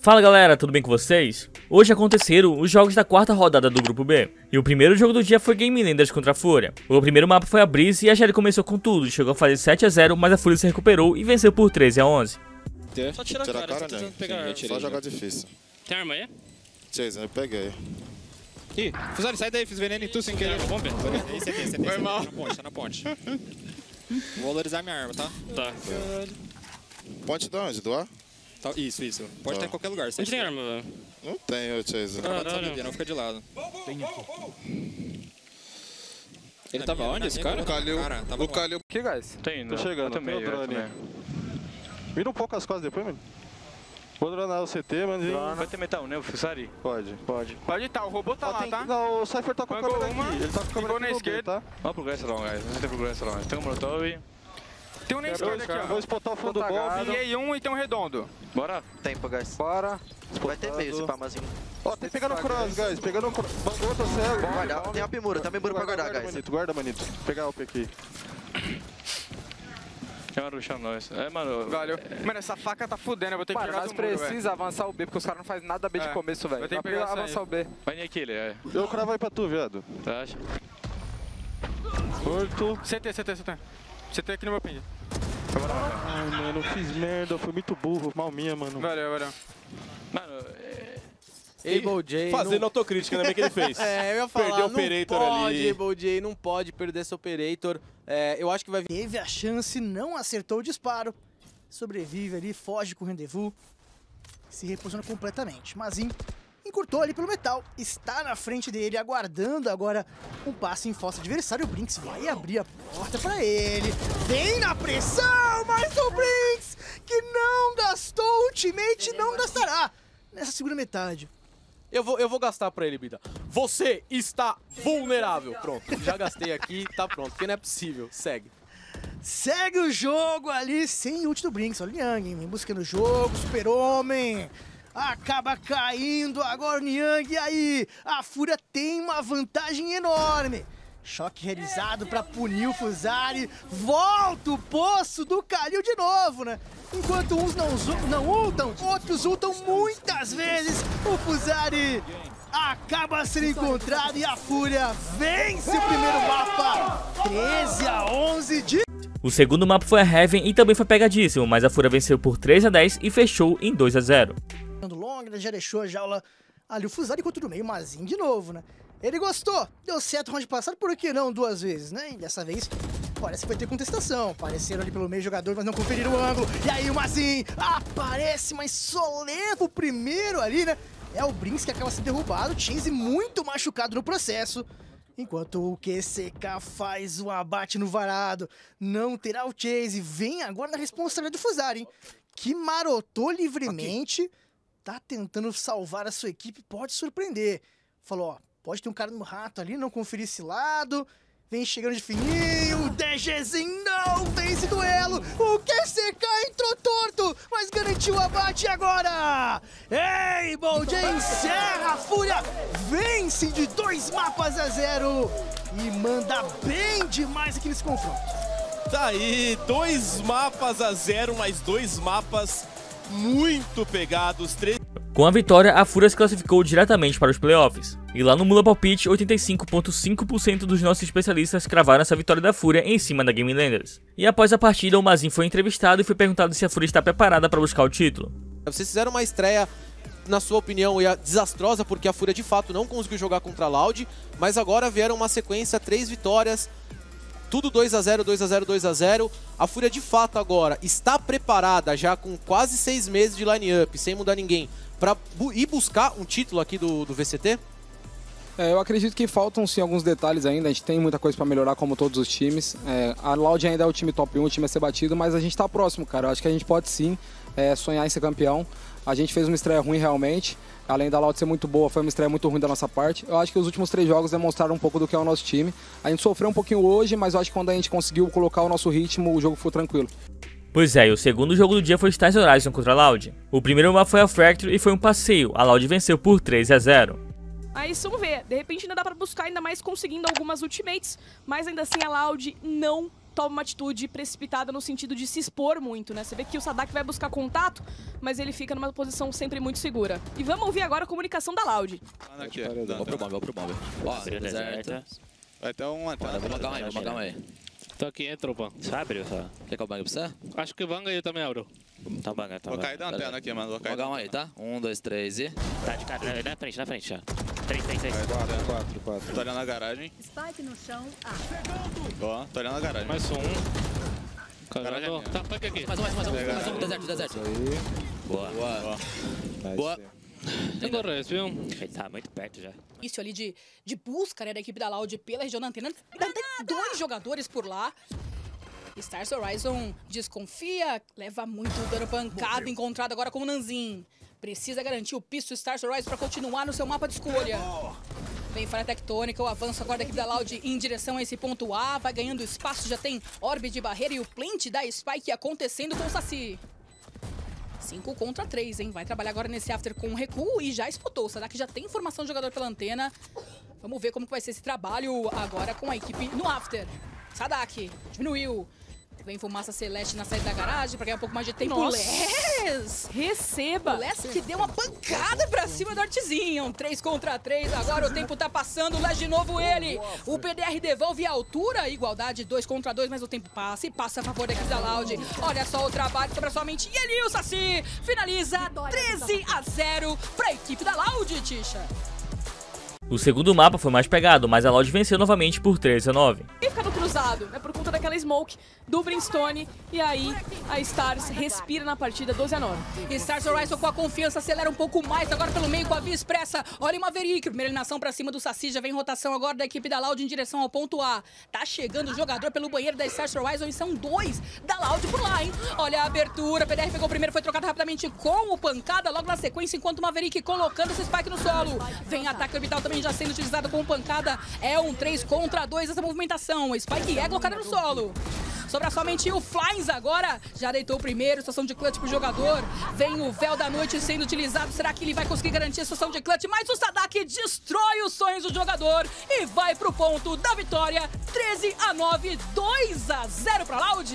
Fala galera, tudo bem com vocês? Hoje aconteceram os jogos da quarta rodada do grupo B. E o primeiro jogo do dia foi Game Lenders contra a Fúria. O primeiro mapa foi a Breeze e a Shelly começou com tudo, chegou a fazer 7-0, mas a Fúria se recuperou e venceu por 13-11. Só tira a cara, né? Só jogar difícil. Tem arma aí? Chase, eu peguei. Ih, Fusari, sai daí, fiz veneno em tu sem querer. Bomba? Foi mal. Tá na ponte. Vou valorizar minha arma, tá? Tá. Ponte de onde? Do ar? Isso. Pode estar em qualquer lugar. Onde tem arma, velho? Não tenho, Chase. Não fica de lado. Ele tava onde, esse cara? O Calil. O Calil. Aqui, guys. Tem, Tô chegando, tem o drone. Vira um pouco as costas depois, mano. Vou dronar o CT, mano. Vai ter metal, né, Fusari? Pode. Pode estar, o robô tá lá, tá? Não, o Cypher tá com a Pagou câmera uma, aqui. Ele tá com a câmera ficou aqui na no esquerda. B, tá? Vamos pro Grass Long, guys. Vamos ter pro Grass Long. Tem um Molotov. Tem um na esquerda aqui, Vou ó. spotar o fundo do Bob. Pinguei um e tem um redondo. Bora? Tempo, guys. Bora. Vai ter meio esse pamazinho. Ó, tem pegando o cross, guys. Pegando o cross. Mandou, tô cego. Guarda, tem a Pimura, tem a Pimura pra guardar, guys. Manito, guarda, manito. Vou pegar a UP aqui. Tem uma rushando nós. Mano. Valeu. Mano, essa faca tá fudendo, eu vou ter que Mano, pegar nós do muro, velho. precisa avançar o B, porque os caras não fazem nada B de começo, velho. vai ter que Dá pra pegar essa avançar aí. o B. Vai nem aqui, ele é. Eu cravo aí pra tu, viado. Você acha? Morto. CT. CT aqui no meu ping. Ai, mano, eu fiz merda. Fui muito burro. Mal minha, mano. Valeu. Mano, Able J fazendo autocrítica também que ele fez. eu ia falar, Perdeu o Operator ali. Able J não pode perder esse Operator. Eu acho que vai vir. Teve a chance, não acertou o disparo. Sobrevive ali, foge com o rendezvous. Se reposiciona completamente. Mazinho encurtou ali pelo metal. Está na frente dele, aguardando agora um passe em fossa adversário. O Brinks vai abrir a porta pra ele. Vem na pressão, mas o Brinks, que não gastou ultimate, não gastará nessa segunda metade. Eu vou gastar pra ele, Bida. Você está vulnerável. Pronto, já gastei aqui, tá pronto. Porque não é possível. Segue. Segue o jogo ali sem ult do Brinks. Olha o Niang, hein? Vem buscando o jogo, super-homem. Acaba caindo agora o Niang. E aí, a Fúria tem uma vantagem enorme. Choque realizado pra punir o Fusari. Volta o poço do Calil de novo, né? Enquanto uns não ultam, outros ultam muitas vezes. O Fusari acaba sendo encontrado e a Fúria vence o primeiro mapa. 13-11 de... O segundo mapa foi a Heaven e também foi pegadíssimo, mas a Fúria venceu por 3-10 e fechou em 2-0. Longa, já deixou a jaula ali o Fusari contra o meio, Mazinho de novo, né? Ele gostou, deu certo no round passado, por que não 2 vezes, né? E dessa vez parece que vai ter contestação. Apareceram ali pelo meio jogador, mas não conferiram o ângulo. E aí o Mazinho aparece, mas só leva o primeiro ali, né? É o Brinks que acaba sendo derrubado, o Chase muito machucado no processo. Enquanto o QCK faz o abate no varado, não terá o Chase. Vem agora na responsabilidade do Fusari, hein? Que marotou livremente, tá tentando salvar a sua equipe, pode surpreender. Falou, ó, pode ter um cara no rato ali, não conferir esse lado. Vem chegando de fininho, o DGzinho não vence duelo. O QCK entrou torto, mas garantiu o abate agora. Able J encerra, a Fúria vence de 2-0 e manda bem demais aqui nesse confronto. Tá aí, 2-0, mais 2 mapas muito pegados. Com a vitória, a Fúria se classificou diretamente para os playoffs. E lá no Mula Palpite, 85,5% dos nossos especialistas cravaram essa vitória da Fúria em cima da Game Lenders. E após a partida, o Mazinho foi entrevistado e foi perguntado se a Fúria está preparada para buscar o título. Vocês fizeram uma estreia, na sua opinião, desastrosa, porque a Fúria de fato não conseguiu jogar contra a Loud, mas agora vieram uma sequência, 3 vitórias, tudo 2-0, 2-0, 2-0. A Fúria de fato agora está preparada, já com quase 6 meses de line-up, sem mudar ninguém, para ir buscar um título aqui do VCT? Eu acredito que faltam sim alguns detalhes ainda, a gente tem muita coisa pra melhorar como todos os times. A Loud ainda é o time top 1, o time a ser batido, mas a gente tá próximo, cara. Eu acho que a gente pode sim sonhar em ser campeão. A gente fez uma estreia ruim realmente, além da Loud ser muito boa, foi uma estreia muito ruim da nossa parte. Eu acho que os últimos 3 jogos demonstraram um pouco do que é o nosso time. A gente sofreu um pouquinho hoje, mas eu acho que quando a gente conseguiu colocar o nosso ritmo, o jogo ficou tranquilo. Pois é, e o segundo jogo do dia foi Stars Horizon contra a Loud. O primeiro mapa foi a Fracture e foi um passeio, a Loud venceu por 3-0. Aí vamos ver, de repente ainda dá pra buscar, ainda mais conseguindo algumas ultimates, mas ainda assim a Loud não toma uma atitude precipitada no sentido de se expor muito, né? Você vê que o Sadak vai buscar contato, mas ele fica numa posição sempre muito segura. E vamos ouvir agora a comunicação da Loud. Aqui, vou pro bomb. Ó, deserto. Vai ter um antena. Vamos calma aí. Tô aqui, hein, tropa. Só abriu, só. Quer que eu bangue pra você? Acho que banga eu também abro. Tá banga, tá Vou cair da antena aqui, mano. Vou cair. Calma aí, tá? 1, 2, 3 e... Tá de cara, na frente já. 3. 4. Tô olhando a garagem. Spike no chão, Ó, tô olhando a garagem. Mais um. Garagem. Tá, pega aqui. Mais um, deserto. Boa. Tem dois, viu? Ele tá muito perto já. Isso ali de busca, né, da equipe da Loud pela região da antena. Ainda tem 2 jogadores por lá. Stars Horizon desconfia, leva muito dano pancado, encontrado agora com o Nanzin. Precisa garantir o pisto Stars Horizon para continuar no seu mapa de escolha. Vem falha tectônica, o avanço agora da equipe da Loud em direção a esse ponto A. Vai ganhando espaço, já tem orbe de barreira e o plant da Spike acontecendo com o Saci. 5 contra 3, hein? Vai trabalhar agora nesse after com recuo e já esputou. O Sadak já tem informação do jogador pela antena. Vamos ver como vai ser esse trabalho agora com a equipe no after. Sadak diminuiu. Vem fumaça celeste na saída da garagem pra ganhar um pouco mais de tempo. Nossa. Les! Receba! O Les que deu uma pancada pra cima do Artezinho. 3 contra 3, agora o tempo tá passando. O Les de novo ele. O PDR devolve a altura. Igualdade 2 contra 2, mas o tempo passa e passa a favor da equipe da Loud. Olha só o trabalho, sobra somente ele, o Saci. Finaliza 13-0 pra equipe da Loud, Tisha. O segundo mapa foi mais pegado, mas a Loud venceu novamente por 13-9. E fica no cruzado, né, por conta daquela smoke do Brimstone. E aí a Stars respira na partida 12-9. Stars Horizon com a confiança acelera um pouco mais, agora pelo meio com a via expressa. Olha o Maverick, primeira eliminação pra cima do Saci, já vem rotação agora da equipe da Loud em direção ao ponto A. Tá chegando o jogador pelo banheiro da Stars Horizon e são 2 da Loud por lá, hein? Olha a abertura, PDR pegou o primeiro, foi trocado rapidamente com o pancada logo na sequência, enquanto o Maverick colocando esse spike no solo. Vem ataque orbital também já sendo utilizado com pancada, é um 3 contra 2 essa movimentação. O spike é colocado no solo. Sobra somente o Flyns agora, já deitou o primeiro, situação de clutch pro jogador. Vem o véu da noite sendo utilizado, será que ele vai conseguir garantir a situação de clutch? Mas o Sadak destrói os sonhos do jogador e vai pro ponto da vitória, 13-9, 2-0 pra Loud.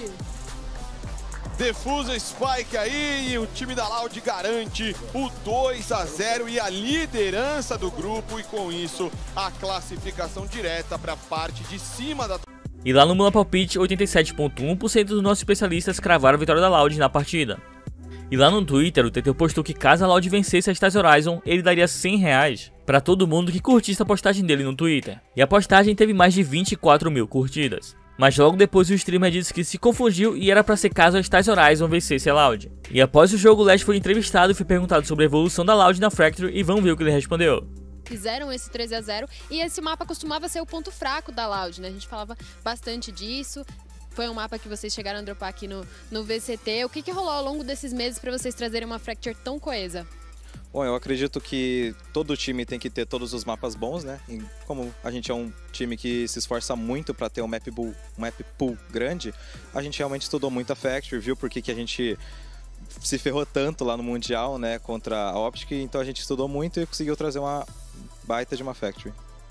Defusa Spike aí e o time da Loud garante o 2-0 e a liderança do grupo e com isso a classificação direta para a parte de cima da... E lá no Mula Palpite, 87,1% dos nossos especialistas cravaram a vitória da Loud na partida. E lá no Twitter, o TT postou que caso a Loud vencesse a Stars Horizon, ele daria R$100 para todo mundo que curtisse a postagem dele no Twitter. E a postagem teve mais de 24 mil curtidas. Mas logo depois o streamer disse que se confundiu e era pra ser caso a Stars Horizon vencesse a Loud. E após o jogo, o Les foi entrevistado e foi perguntado sobre a evolução da Loud na Fracture e vamos ver o que ele respondeu. Fizeram esse 13-0 e esse mapa costumava ser o ponto fraco da Loud, né? A gente falava bastante disso. Foi um mapa que vocês chegaram a dropar aqui no VCT. O que rolou ao longo desses meses pra vocês trazerem uma Fracture tão coesa? Bom, eu acredito que todo time tem que ter todos os mapas bons, né? E como a gente é um time que se esforça muito para ter um map pool grande, a gente realmente estudou muito a Factory, viu por que a gente se ferrou tanto lá no Mundial, né, contra a Optic, então a gente estudou muito e conseguiu trazer uma baita de uma Factory.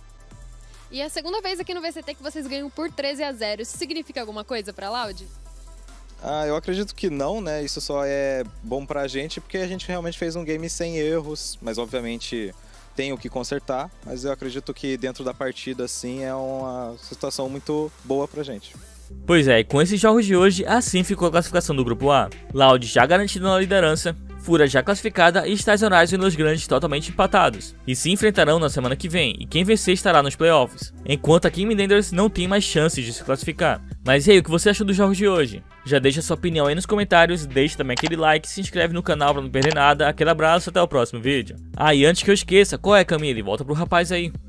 E é a segunda vez aqui no VCT que vocês ganham por 13-0, isso significa alguma coisa pra Loud? Eu acredito que não, né? Isso só é bom pra gente porque a gente realmente fez um game sem erros, mas obviamente tem o que consertar, mas eu acredito que dentro da partida, sim, é uma situação muito boa pra gente. Pois é, e com esses jogos de hoje, assim ficou a classificação do Grupo A. Loud já garantida na liderança, Fúria já classificada e Stars Horizon e Los Grandes totalmente empatados. E se enfrentarão na semana que vem, e quem vencer estará nos playoffs. Enquanto a Game Lenders não tem mais chances de se classificar. Mas e aí, o que você achou dos jogos de hoje? Já deixa sua opinião aí nos comentários, deixa também aquele like, se inscreve no canal pra não perder nada, aquele abraço, até o próximo vídeo. E antes que eu esqueça, qual é, Camille? Volta pro rapaz aí.